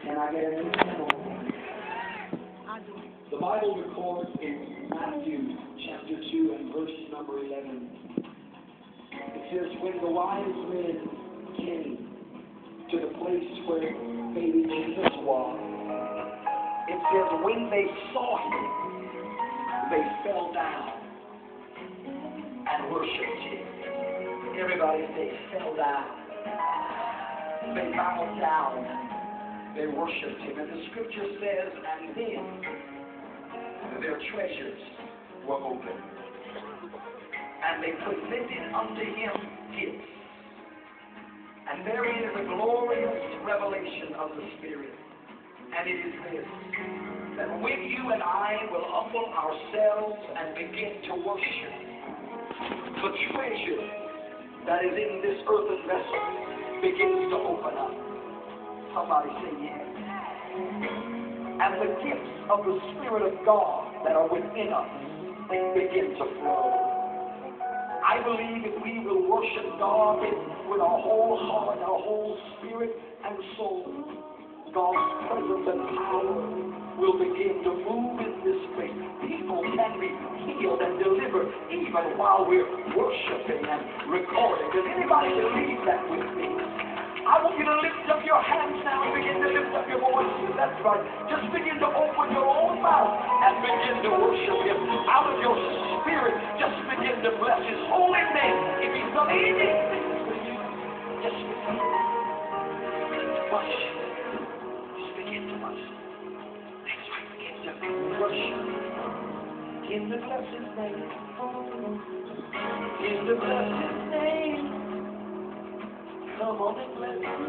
Can I get an amen? The Bible records in Matthew chapter 2 and verse number 11. It says, when the wise men came to the place where baby Jesus was, it says when they saw him, they fell down and worshipped him. Everybody say, fell down. They bowed down. They worshipped him. And the scripture says, and then their treasures were opened. And they presented unto him gifts. And therein is a glorious revelation of the Spirit. And it is this, that when you and I will humble ourselves and begin to worship, the treasure that is in this earthen vessel begins to open up. Somebody say yes. And the gifts of the Spirit of God that are within us begin to flow. I believe if we will worship God with our whole heart, our whole spirit and soul, God's presence and power will begin to move in this place. People can be healed and delivered even while we're worshiping and recording. Does anybody believe that with me? I want you to lift up your hands now and begin to lift up your voices. That's right. Just begin to open your own mouth and begin to worship him. Out of your spirit, just begin to bless his holy name. If he's done anything for you, just begin to worship. Just begin to worship. That's right. Begin to worship. Begin to bless his name. Begin to bless his name. Come on and bless him.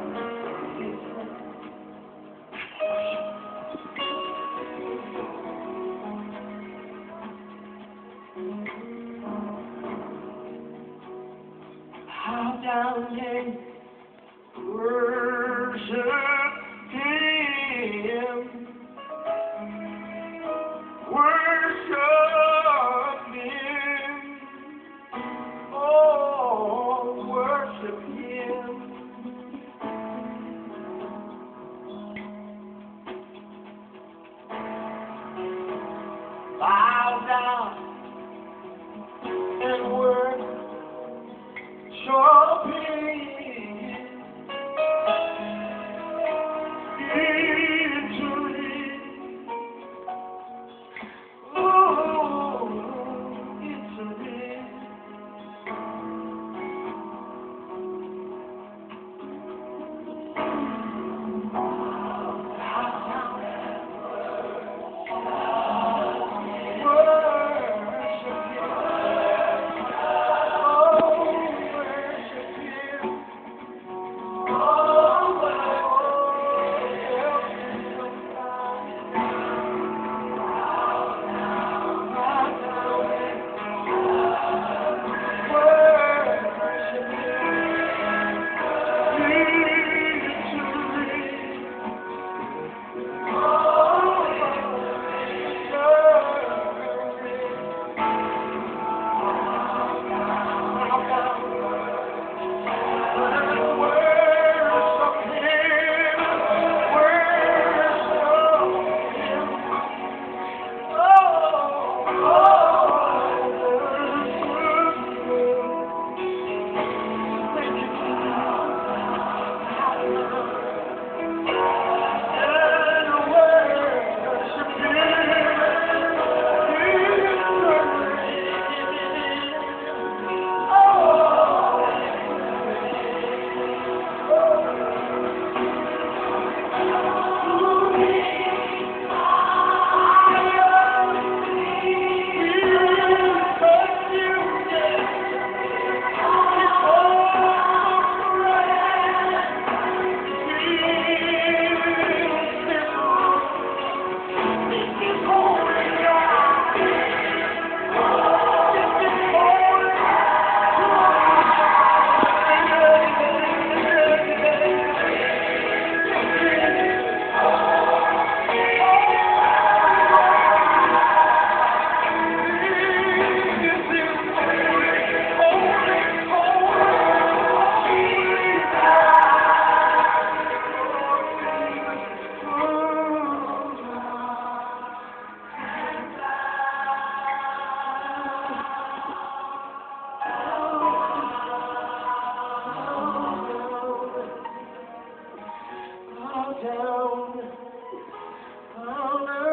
How down and worship him. Worship him. Oh, worship him. Bow down and worship him. Victory. Oh, victory. down, fall